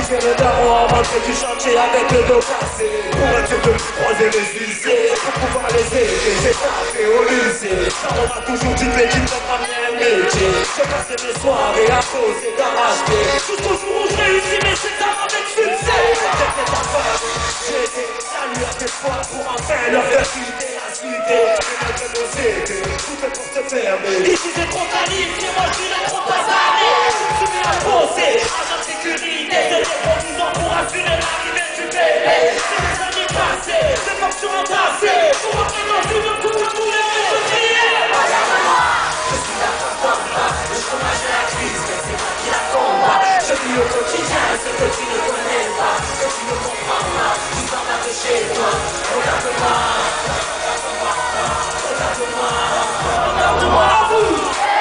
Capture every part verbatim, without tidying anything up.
Ancien le daron en rentrée du chantier avec le dos cassé. Pour être sûr de croiser les huissiers, pour pouvoir les aider, j'ai tapé au lycée. Car on m'a toujours dit que tu peux ramener un métier. J'ai passé mes soirées à causer d'arrache-pied. Jusqu'au jour où je réussis mes examens avec succès. C'était ta femme, j'ai été salué à tes fois pour enfin leur faire quitter la cité. Et malgré nos idées, tout est pour te fermer. Ici c'est trop qualifié, moi je suis là trop basané. Je me suis mis à bosser, agent de sécurité. J'ai des provisions pour assurer l'arrivée du bébé. C'est des années passées, des fonctions entassées. Pour entrer dans une cour, tous les mots se crier. Je suis la papa, le chômage et la crise, mais c'est moi qui la combat. Je vis au quotidien ce que tu ne connais pas, que tu ne comprends pas. Tu t'en vas de chez toi, regarde-moi, regarde-moi, regarde-moi, regarde-moi, vous.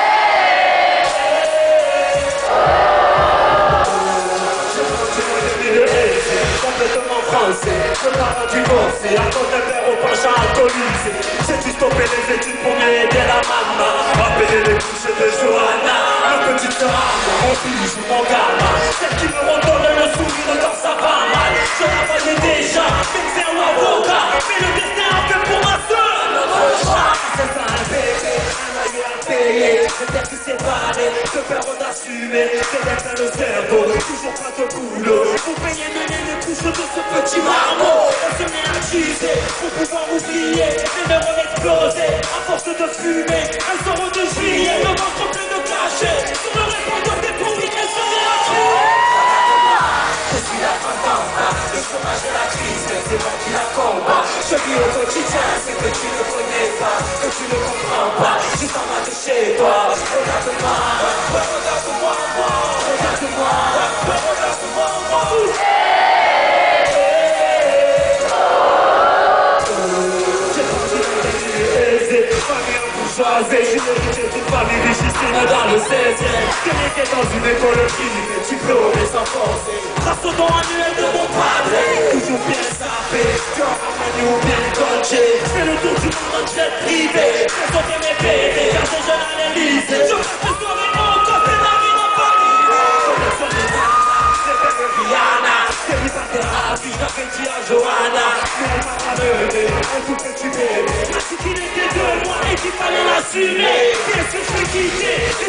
Complètement français, je pars divorcer à cause d'un père au penchant alcoolisé. J'ai dû stopper les études pour mieux aider la maman. Appeler les couches de Johanna, le petit sera mon fils ou mon gamin. Celle qui me redonne le sourire quand ça va mal. Je la voyais déjà, médecin ou avocat, mais le destin a fait pour ma soeur. Notre chat, c'est ça un bébé, un loyer à payer. C'est elle qui s'est barrée, ce père on assumé. C'est d'être dans le cerveau, toujours pas de boulot. Vous payez mener les couches de ce petit marmot. On se met à teaser pour pouvoir oublier. Les neurones explosés, à force de fumer. Un soir de juillet, le ventre plein de cachets. Sur le répondeur des pourris, elle se met à crier. Je suis la fantasta, le chômage et la crise, mais c'est moi qui la combat. Je vis au quotidien, c'est que tu ne connais pas, que tu ne comprends pas. Tu t'en vas de chez toi, regarde-moi, regarde-moi, regarde-moi, regarde-moi, regarde-moi. Famille bourgeoisie, je suis hérité d'une famille richissime dans le seizième. Je n'étais dans une école privée, diplômé sans forcer. Grâce au don annuel de mon padre, toujours bien sapé, cœur Armani ou bien Dolce. Je fais le tour du monde en jet privé, j'ai sauvé mes bébés, car des jeunes à l'Élysée. Je reste des soirées hautes, quand c'est la vie dans Paris. Connexion des nanas, c'est bébé Rihanna. Célibataire à vie, j'avais dit à Johanna. Mais elle m'a ramené, un tout petit bébé. Ainsi qu'il était de moi et qu'il fallait l'assumer. Bien sûr je l'ai quitté.